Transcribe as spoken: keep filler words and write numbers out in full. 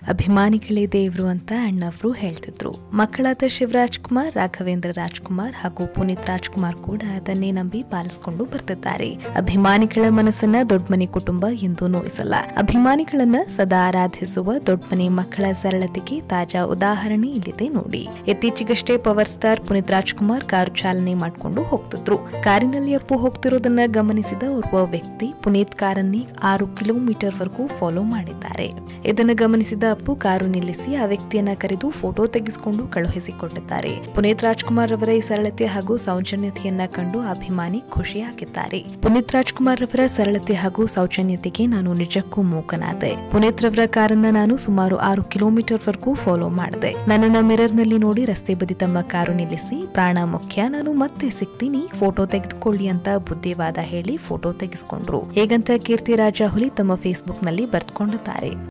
ಅಭಿಮಾನಿಗಳೇ ದೇವ್ರು ಅಂತ ಅಣ್ಣವರು ಹೇಳ್ತಿದ್ರು. ಮಕ್ಕಳಾದ ಶಿವರಾಜ್ ಕುಮಾರ್, ರಾಘವೇಂದ್ರ ರಾಜ್ಕುಮಾರ್ ಹಾಗೂ ಪುನೀತ್ ರಾಜ್ಕುಮಾರ್ ಕೂಡ ಅದನ್ನೇ ನಂಬಿ ಪಾಲಿಸಿಕೊಂಡು ಬರ್ತಿದ್ದಾರೆ. ಅಭಿಮಾನಿಗಳ ಮನಸ್ಸನ್ನ ದೊಡ್ಡಮನಿ ಕುಟುಂಬ ಎಂದೂ ನೋಯಿಸಲ್ಲ. ಅಭಿಮಾನಿಗಳನ್ನ ಸದಾ ಆರಾಧಿಸುವ ದೊಡ್ಡಮನಿ ಮಕ್ಕಳ ಸರಳತೆಗೆ ತಾಜಾ ಉದಾಹರಣೆ ಇಲ್ಲಿದೆ ನೋಡಿ. ಇತ್ತೀಚೆಗಷ್ಟೇ power star Puneeth Rajkumar car ಚಾಲನೆ ಮಾಡಿಕೊಂಡು ಹೋಗ್ತಿದ್ರು. ಕಾರಿನಲ್ಲಿ ಅಪ್ಪು ಹೋಗ್ತಿರೋದನ್ನ ಗಮನಿಸಿದ ಓರ್ವ ವ್ಯಕ್ತಿ ಪುನೀತ್ ಕಾರನ್ನೇ ಆರು ಕಿಲೋಮೀಟರ್ ವರೆಗೂ ಫಾಲೋ ಮಾಡಿದ್ದಾರೆ. ಇದನ್ನು ಗಮನಿಸಿದ ಅಪ್ಪು ಕಾರು ನಿಲ್ಲಿಸಿ ಆ ವ್ಯಕ್ತಿಯನ್ನ ಕರೆದು ಫೋಟೋ ತೆಗೆಸಿಕೊಂಡು ಕಳುಹಿಸಿಕೊಟ್ಟಿದ್ದಾರೆ. ಪುನೀತ್ ರಾಜ್ಕುಮಾರ್ ಅವರ ಈ ಸರಳತೆ ಹಾಗೂ ಸೌಜನ್ಯತೆಯನ್ನ ಕಂಡು ಅಭಿಮಾನಿ ಖುಷಿಯಾಗಿದ್ದಾರೆ. ಪುನೀತ್ ರಾಜ್ಕುಮಾರ್ ಅವರ ಸರಳತೆ ಹಾಗೂ ಸೌಜನ್ಯತೆಗೆ ನಾನು ನಿಜಕ್ಕೂ ಮೂಕನಾದೆ. ಪುನೀತ್ ರವರ ಕಾರನ್ನ ನಾನು ಸುಮಾರು ಆರು ಕಿಲೋಮೀಟರ್ ವರೆಗೂ ಫಾಲೋ ಮಾಡಿದೆ. ನನ್ನನ್ನ ಮಿರರ್ ನಲ್ಲಿ ನೋಡಿ ರಸ್ತೆ ಬದಿ ತಮ್ಮ ಕಾರು ನಿಲ್ಲಿಸಿ ಪ್ರಾಣ ಮುಖ್ಯ, ನಾನು ಮತ್ತೆ ಸಿಗ್ತೀನಿ, ಫೋಟೋ ತೆಗೆದುಕೊಳ್ಳಿ ಅಂತ ಬುದ್ಧಿವಾದ ಹೇಳಿ ಫೋಟೋ ತೆಗೆಸಿಕೊಂಡ್ರು. ಹೇಗಂತ ಕೀರ್ತಿ ರಾಜ ಹುಲಿ ತಮ್ಮ ಫೇಸ್ಬುಕ್ ನಲ್ಲಿ ಬರೆದುಕೊಂಡಿದ್ದಾರೆ.